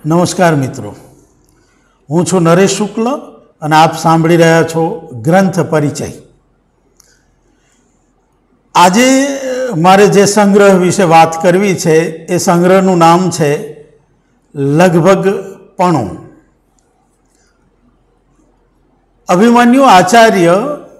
નમસ્કાર મિત્રો, હું છું નરેશ શુક્લ અને આપ સાંભળી રહ્યા છો ગ્રંથ પરિચય. આજે મારે જે સંગ્રહ વિશે વાત કરવી છે એ સંગ્રહનું નામ છે લગભગપણું. અભિમન્યુ આચાર્ય,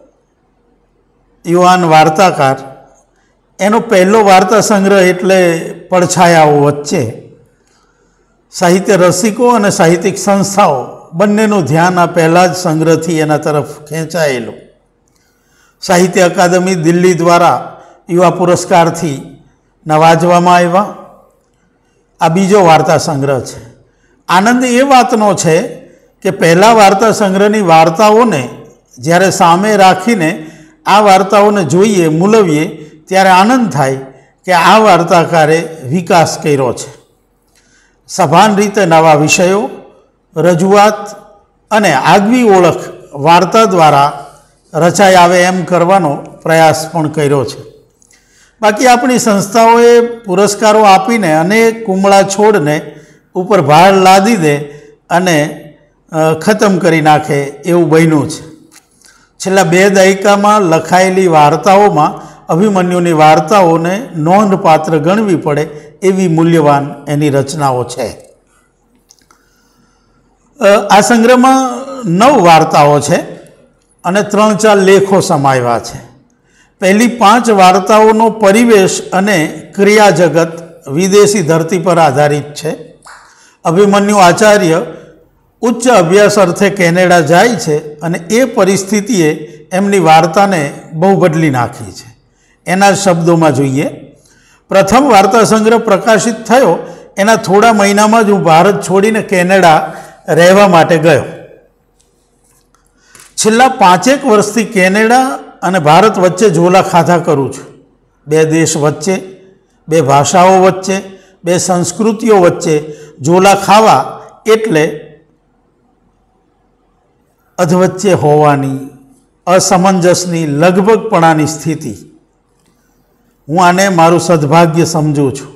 યુવાન વાર્તાકાર, એનો પહેલો વાર્તા સંગ્રહ એટલે પડછાયાઓ વચ્ચે. સાહિત્ય રસિકો અને સાહિત્યિક સંસ્થાઓ બંનેનું ધ્યાન આ પહેલાં જ સંગ્રહથી એના તરફ ખેંચાયેલું. સાહિત્ય અકાદમી દિલ્હી દ્વારા યુવા પુરસ્કારથી નવાજવામાં આવ્યા. આ બીજો વાર્તા સંગ્રહ છે. આનંદ એ વાતનો છે કે પહેલા વાર્તા સંગ્રહની વાર્તાઓને જ્યારે સામે રાખીને આ વાર્તાઓને જોઈએ, મૂલવીએ, ત્યારે આનંદ થાય કે આ વાર્તાકારે વિકાસ કર્યો છે. સભાન રીતે નવા વિષયો, રજૂઆત અને આગવી ઓળખ વાર્તા દ્વારા રચાઈ આવે એમ કરવાનો પ્રયાસ પણ કર્યો છે. બાકી આપણી સંસ્થાઓએ પુરસ્કારો આપીને અનેક કુમળા છોડને ઉપર ભાર લાદી દે અને ખતમ કરી નાખે એવું બન્યું છે. છેલ્લા 2 દાયકામાં લખાયેલી વાર્તાઓમાં અભિમન્યુની વાર્તાઓને નોંધપાત્ર ગણવી પડે એવી મૂલ્યવાન એની રચનાઓ છે. આ સંગ્રહમાં 9 વાર્તાઓ છે અને 3-4 લેખો સમાવ્યા છે. પહેલી 5 વાર્તાઓનો પરિવેશ અને ક્રિયા જગત વિદેશી ધરતી પર આધારિત છે. અભિમન્યુ આચાર્ય ઉચ્ચ અભ્યાસ અર્થે કેનેડા જાય છે અને એ પરિસ્થિતિએ એમની વાર્તાને બહુ બદલી નાખી છે. એના શબ્દોમાં જોઈએ. પ્રથમ વાર્તા સંગ્રહ પ્રકાશિત થયો એના થોડા મહિનામાં જ હું ભારત છોડીને કેનેડા રહેવા માટે ગયો. છેલ્લા 5 વર્ષથી કેનેડા અને ભારત વચ્ચે ઝોલા ખાધા કરું છું. 2 દેશ વચ્ચે, 2 ભાષાઓ વચ્ચે, 2 સંસ્કૃતિઓ વચ્ચે ઝોલા ખાવા એટલે અધવચ્ચે હોવાની, અસમંજસની, લગભગપણાની સ્થિતિ. હું આને મારું સદભાગ્ય સમજું છું.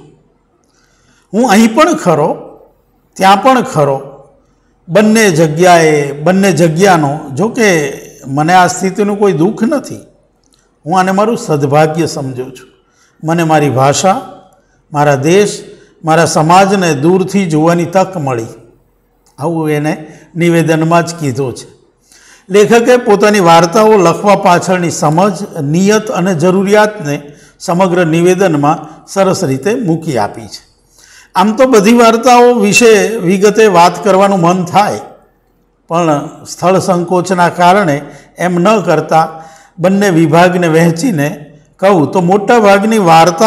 હું અહીં પણ ખરો, ત્યાં પણ ખરો, બંને જગ્યાએ, બંને જગ્યાનો. જો કે મને આ સ્થિતિનું કોઈ દુઃખ નથી. હું આને મારું સદભાગ્ય સમજું છું. મને મારી ભાષા, મારા દેશ, મારા સમાજને દૂરથી જોવાની તક મળી. આવું એને નિવેદનમાં જ કીધું છે. લેખકે પોતાની વાર્તાઓ લખવા પાછળની સમજ, નિયત અને જરૂરિયાતને સમગ્ર નિવેદનમાં સરસ રીતે મૂકી આપી છે. આમ તો બધી વાર્તાઓ વિશે વિગતે વાત કરવાનું મન થાય, પણ સ્થળ સંકોચના કારણે એમ ન કરતા બંને વિભાગને વહેંચીને કહું તો મોટા ભાગની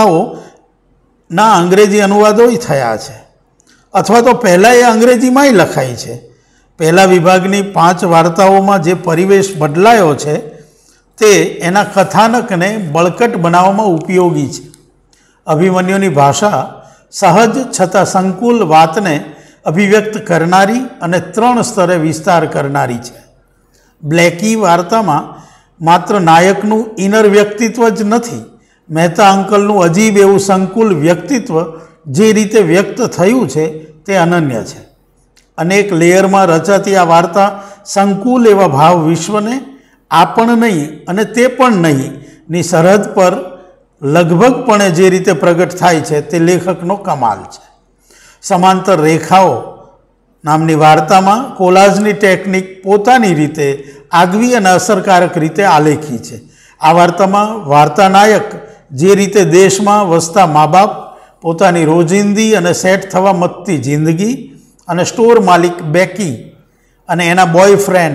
વાર્તાઓના અંગ્રેજી અનુવાદોય થયા છે, અથવા તો પહેલાં એ અંગ્રેજીમાંય લખાઈ છે. પહેલા વિભાગની 5 વાર્તાઓમાં જે પરિવેશ બદલાયો છે તે એના કથાનકને બળકટ બનાવવામાં ઉપયોગી છે. અભિમન્યુની ભાષા સહજ છતાં સંકુલ વાતને અભિવ્યક્ત કરનારી અને 3 સ્તરે વિસ્તાર કરનારી છે. બ્લેકી વાર્તામાં માત્ર નાયકનું ઇનર વ્યક્તિત્વ જ નથી, મહેતા અંકલનું અજીબ એવું સંકુલ વ્યક્તિત્વ જે રીતે વ્યક્ત થયું છે તે અનન્ય છે. અનેક લેયરમાં રચાતી આ વાર્તા સંકુલ એવા ભાવ વિશ્વને આપણ નહીં અને તે પણ નહીં ની સરહદ પર લગભગપણે જે રીતે પ્રગટ થાય છે તે લેખકનો કમાલ છે. સમાંતર રેખાઓ નામની વાર્તામાં કોલાજની ટેકનિક પોતાની રીતે આગવી અને અસરકારક રીતે આલેખી છે. આ વાર્તામાં વાર્તાનાયક જે રીતે દેશમાં વસતા મા બાપ, પોતાની રોજિંદી અને સેટ થવા મથતી જિંદગી અને સ્ટોર માલિક બેકી અને એના બોયફ્રેન્ડ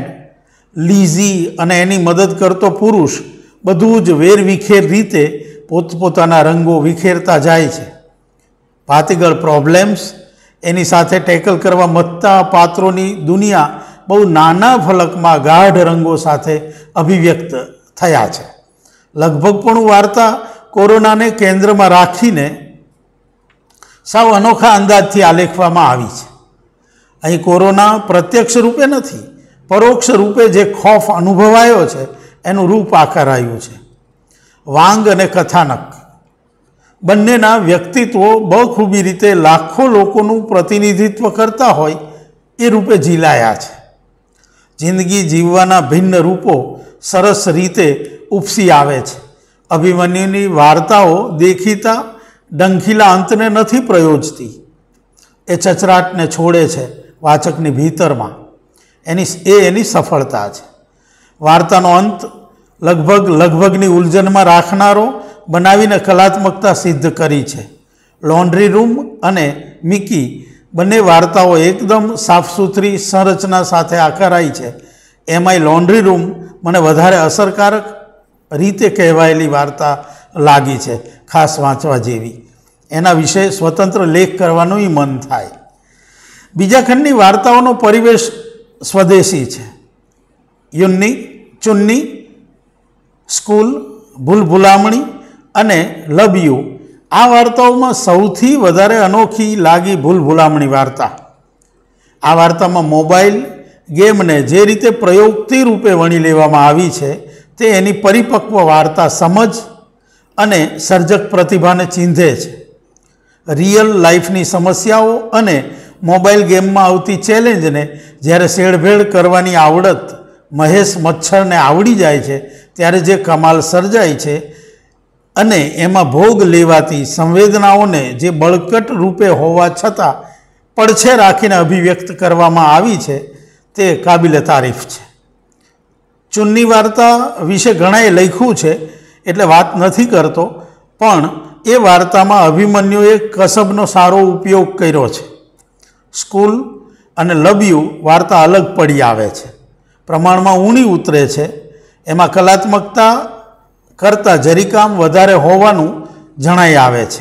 લીઝી અને એની મદદ કરતો પુરુષ બધું જ વેરવિખેર રીતે પોતપોતાના રંગો વિખેરતા જાય છે. ભાતીગળ પ્રોબ્લેમ્સ, એની સાથે ટેકલ કરવા મથતા પાત્રોની દુનિયા બહુ નાના ફલકમાં ગાઢ રંગો સાથે અભિવ્યક્ત થયા છે. લગભગપણું વાર્તા કોરોનાને કેન્દ્રમાં રાખીને સાવ અનોખા અંદાજથી આલેખવામાં આવી છે. અહીં કોરોના પ્રત્યક્ષ રૂપે નથી, પરોક્ષ રૂપે જે ખોફ અનુભવાયો છે એનું રૂપ આકારાયું છે. વાંગ અને કથાનક બંનેના વ્યક્તિત્વો બખૂબી રીતે લાખો લોકોનું પ્રતિનિધિત્વ કરતા હોય એ રૂપે ઝીલાયા છે. જિંદગી જીવવાના ભિન્ન રૂપો સરસ રીતે ઉપસી આવે છે. અભિમન્યુની વાર્તાઓ દેખીતા ડંખીલા અંતને નથી પ્રયોજતી, એ ચચરાટને છોડે છે વાચકની ભીતરમાં. એની સફળતા છે. વાર્તાનો અંત લગભગની ઉલઝનમાં રાખનારો બનાવીને કલાત્મકતા સિદ્ધ કરી છે. લોન્ડ્રી રૂમ અને મિકી બંને વાર્તાઓ એકદમ સાફ સુથરી સંરચના સાથે આકારાઈ છે. એમાંય લોન્ડ્રી રૂમ મને વધારે અસરકારક રીતે કહેવાયેલી વાર્તા લાગી છે, ખાસ વાંચવા જેવી. એના વિશે સ્વતંત્ર લેખ કરવાનું મન થાય. બીજા ખંડની વાર્તાઓનો પરિવેશ સ્વદેશી છે. ચુન્ની, સ્કૂલ, ભૂલભુલામણી અને લવ યુ. આ વાર્તાઓમાં સૌથી વધારે અનોખી લાગી ભૂલભુલામણી વાર્તા. આ વાર્તામાં મોબાઈલ ગેમને જે રીતે પ્રયોગથી રૂપે વણી લેવામાં આવી છે તે એની પરિપક્વ વાર્તા સમજ અને સર્જક પ્રતિભાને ચીંધે છે. રિયલ લાઈફની સમસ્યાઓ અને મોબાઈલ ગેમમાં આવતી ચેલેન્જને જ્યારે શેડભેડ કરવાની આવડત મહેશ મચ્છરને આવડી જાય છે ત્યારે જે કમાલ સર્જાય છે અને એમાં ભોગ લેવાતી સંવેદનાઓને જે બળકટ રૂપે હોવા છતાં પડછે રાખીને અભિવ્યક્ત કરવામાં આવી છે તે કાબિલે તારીફ છે. ચુન્ની વાર્તા વિશે ઘણાએ લખ્યું છે એટલે વાત નથી કરતો, પણ એ વાર્તામાં અભિમન્યુએ કસબનો સારો ઉપયોગ કર્યો છે. સ્કૂલ અને લવ યુ વાર્તા અલગ પડી આવે છે, પ્રમાણમાં ઊણી ઉતરે છે. એમાં કલાત્મકતા કરતાં જરીકામ વધારે હોવાનું જણાઈ આવે છે.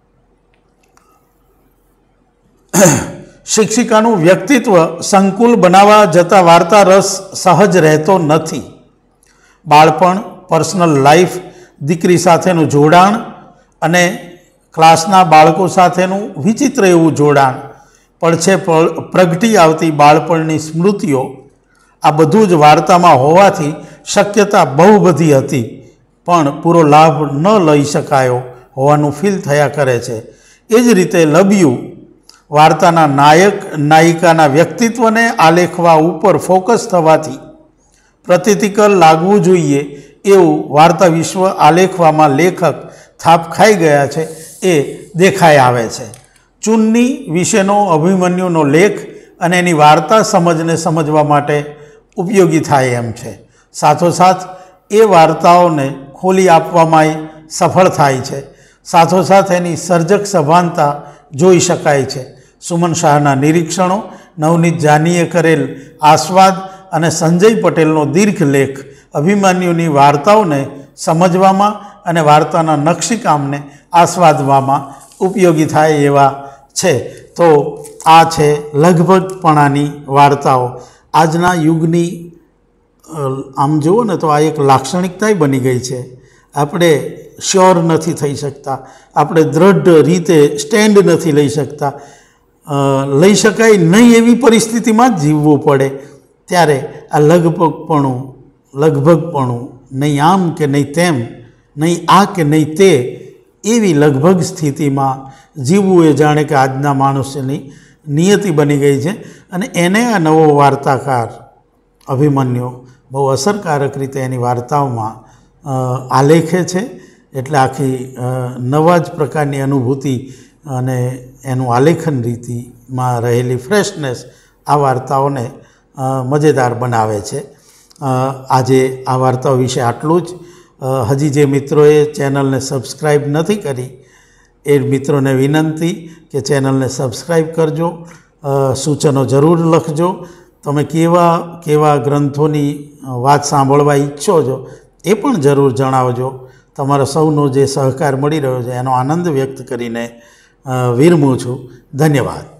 શિક્ષિકાનું વ્યક્તિત્વ સંકુલ બનાવવા જતાં વાર્તા રસ સહજ રહેતો નથી. બાળપણ, પર્સનલ લાઈફ, દીકરી સાથેનું જોડાણ અને ક્લાસના બાળકો સાથેનું વિચિત્ર એવું જોડાણ, પડછે પ્રગટી આવતી બાળપણની સ્મૃતિઓ, આ બધું જ વાર્તામાં હોવાથી શક્યતા બહુ બધી હતી, પણ પૂરો લાભ ન લઈ શકાયો હોવાનું ફીલ થયા કરે છે. એ જ રીતે લવ યુ વાર્તાના નાયક નાયિકાના વ્યક્તિત્વને આલેખવા ઉપર ફોકસ થવાથી પ્રતીતિકલ લાગવું જોઈએ એવું વાર્તા વિશ્વ આલેખવામાં લેખક થાપ ખાઈ ગયા છે એ દેખાઈ આવે છે. ચુન્ની વિશેનો અભિમન્યુનો લેખ અને એની વાર્તા સમજને સમજવા માટે ઉપયોગી થાય એમ છે. સાથોસાથ એ વાર્તાઓને ખોલી આપવામાં સફળ થાય છે. સાથોસાથ એની સર્જક સભાનતા જોઈ શકાય છે. સુમન શાહના નિરીક્ષણો, નવનીત જાનીએ કરેલ આસ્વાદ અને સંજય પટેલનો દીર્ઘ લેખ અભિમન્યુની વાર્તાઓને સમજવામાં અને વાર્તાના નકશીકામને આસ્વાદવામાં ઉપયોગી થાય એવા છે. તો આ છે લગભગપણાની વાર્તાઓ. આજના યુગની આમ જુઓ ને તો આ એક લાક્ષણિકતાય બની ગઈ છે. આપણે શ્યોર નથી થઈ શકતા, આપણે દ્રઢ રીતે સ્ટેન્ડ નથી લઈ શકતા, લઈ શકાય નહીં એવી પરિસ્થિતિમાં જ જીવવું પડે. ત્યારે આ લગભગપણું નહીં આમ કે નહીં તેમ, નહીં આ કે નહીં તે, એવી લગભગ સ્થિતિમાં જીવવું એ જાણે કે આજના માણસની નિયતિ બની ગઈ છે. અને એને આ નવો વાર્તાકાર અભિમન્યુ બહુ અસરકારક રીતે એની વાર્તાઓમાં આલેખે છે. એટલે આખી નવા જ પ્રકારની અનુભૂતિ અને એનું આલેખન રીતિમાં રહેલી ફ્રેશનેસ આ વાર્તાઓને મજેદાર બનાવે છે. આજે આ વાર્તાઓ વિશે આટલું જ. હજી જે મિત્રોએ ચેનલને સબસ્ક્રાઈબ નથી કરી એ મિત્રોને વિનંતી કે ચેનલને સબસ્ક્રાઈબ કરજો. સૂચનો જરૂર લખજો. તમે કેવા ગ્રંથોની વાત સાંભળવા ઈચ્છો છો એ પણ જરૂર જણાવજો. તમારો સૌનો જે સહકાર મળી રહ્યો છે એનો આનંદ વ્યક્ત કરીને વિરમું છું. ધન્યવાદ.